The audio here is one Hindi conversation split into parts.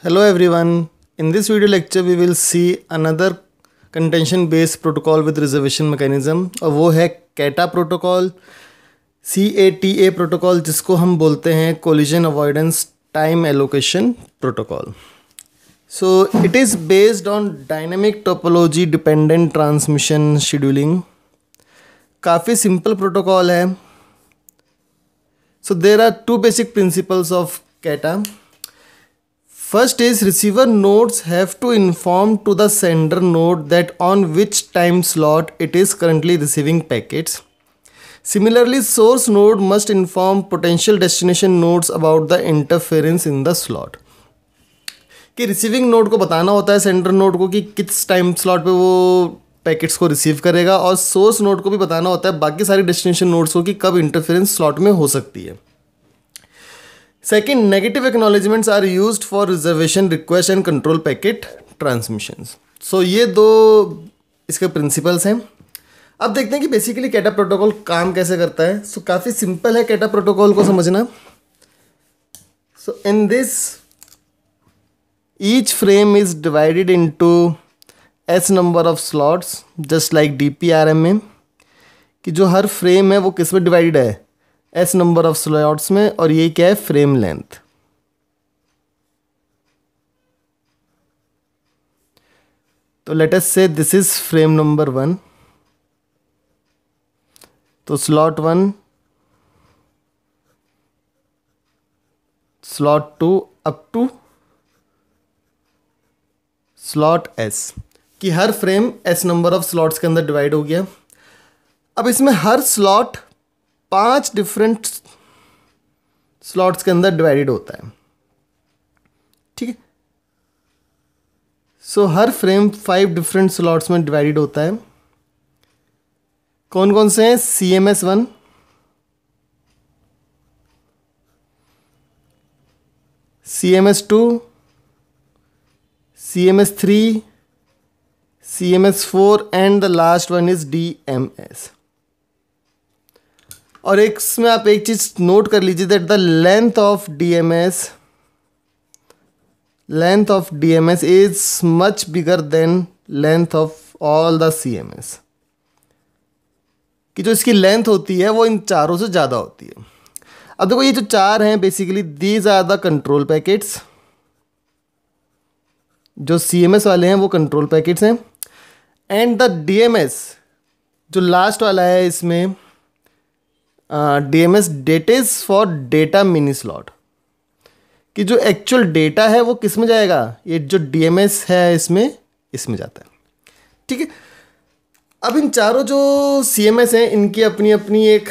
Hello everyone. In this video lecture we will see another contention based protocol with reservation mechanism और वो है CATA प्रोटोकॉल CATA प्रोटोकॉल जिसको हम बोलते हैं collision avoidance time allocation protocol. So it is based on dynamic topology dependent transmission scheduling. काफ़ी simple protocol है. So there are two basic principles of CATA. First is receiver nodes have to inform to the sender node that on which time slot it is currently receiving packets. Similarly, source node must inform potential destination nodes about the interference in the slot. कि रिसीविंग नोड को बताना होता है सेंडर नोड को कि किस टाइम स्लॉट पे वो पैकेट्स को रिसीव करेगा और सोर्स नोड को भी बताना होता है बाकी सारी डेस्टिनेशन नोड्स को कि कब इंटरफेरेंस स्लॉट में हो सकती है. Second, negative acknowledgements are used for reservation request and control packet transmissions. So ये दो इसके प्रिंसिपल्स हैं. अब देखते हैं कि बेसिकली कैटा प्रोटोकॉल काम कैसे करता है. सो काफ़ी सिंपल है कैटा प्रोटोकॉल को समझना. So in this each frame is divided into s number of slots just like DPRM में कि जो हर फ्रेम है वो किस में डिवाइडेड है एस नंबर ऑफ स्लॉट्स में और ये क्या है फ्रेम लेंथ. तो let us say this is frame number 1. तो slot 1 slot 2 up to slot S कि हर frame S number of slots के अंदर डिवाइड हो गया. अब इसमें हर स्लॉट 5 डिफरेंट स्लॉट्स के अंदर डिवाइडेड होता है. ठीक है. सो हर फ्रेम 5 डिफरेंट स्लॉट्स में डिवाइडेड होता है. कौन कौन से हैं? CMS1, CMS2, CMS3, CMS4 and the last one is DMS. और एक इसमें आप एक चीज़ नोट कर लीजिए that the length of DMS is much bigger than length of all the CMS. कि जो इसकी लेंथ होती है वो इन चारों से ज़्यादा होती है. अब देखो ये जो चार हैं basically these are the control packets. जो CMS वाले हैं वो कंट्रोल पैकेट्स हैं एंड द DMS जो लास्ट वाला है इसमें DMS that is for data mini slot कि जो एक्चुअल डेटा है वो किस में जाएगा. ये जो DMS है इसमें जाता है. ठीक है. अब इन चारों जो CMS हैं इनकी अपनी अपनी एक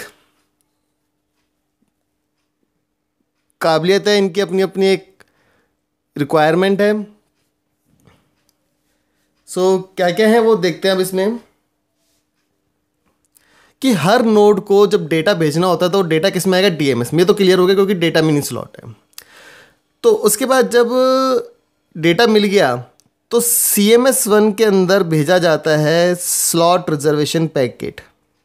काबिलियत है, इनकी अपनी अपनी एक रिक्वायरमेंट है. सो क्या क्या है वो देखते हैं अब इसमें कि हर नोड को जब डेटा भेजना होता है तो डेटा किस में आएगा DMS में. तो क्लियर हो गया क्योंकि डेटा मिनी स्लॉट है. तो उसके बाद जब डेटा मिल गया तो CMS1 के अंदर भेजा जाता है slot reservation packet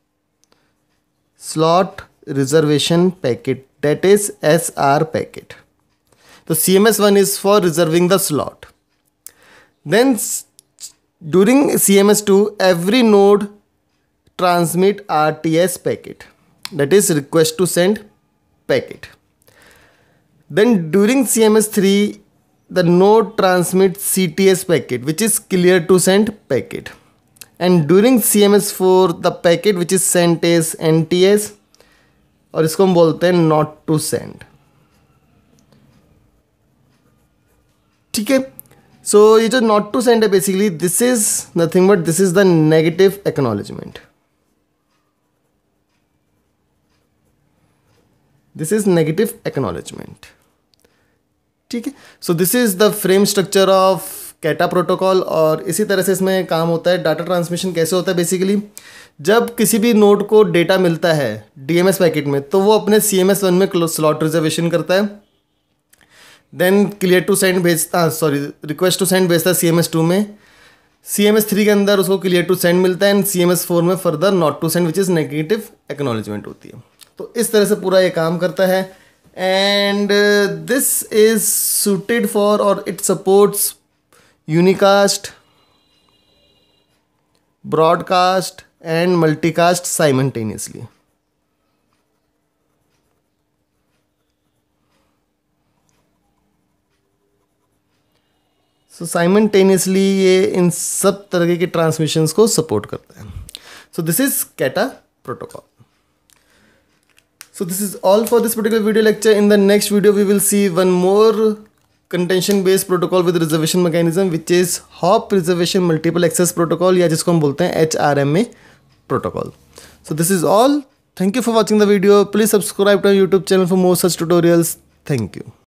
that is SR packet. तो CMS1 is for reserving the slot. Then during CMS2 every node transmit RTS packet that is request to send packet. Then during CMS3 the node transmits CTS packet which is clear to send packet, and during CMS4 the packet which is sent is NTS और इसको हम बोलते हैं not to send. ठीक है. सो ये जो not to send है basically this is nothing but this is the negative acknowledgement. This is negative acknowledgement. ठीक है. So this is the frame structure of CATA protocol और इसी तरह से इसमें काम होता है. डाटा ट्रांसमिशन कैसे होता है बेसिकली जब किसी भी नोड को डेटा मिलता है DMS पैकेट में तो वो अपने CMS1 में स्लॉट रिजर्वेशन करता है. Then clear to send request to send भेजता है CMS2 में. CMS3 के अंदर उसको क्लियर टू सेंड मिलता है एंड CMS4 में further not to send which is negative acknowledgement होती है. तो इस तरह से पूरा ये काम करता है and this is suited for, or it supports unicast, broadcast and multicast simultaneously. So simultaneously ये इन सब तरह के ट्रांसमिशंस को सपोर्ट करता है. So this is CATA protocol. So this is all for this particular video lecture. In the next video we will see one more contention based protocol with reservation mechanism, which is hop reservation multiple access protocol, या जिसको हम बोलते हैं HRMA protocol. So this is all. Thank you for watching the video. Please subscribe to our YouTube channel for more such tutorials. Thank you.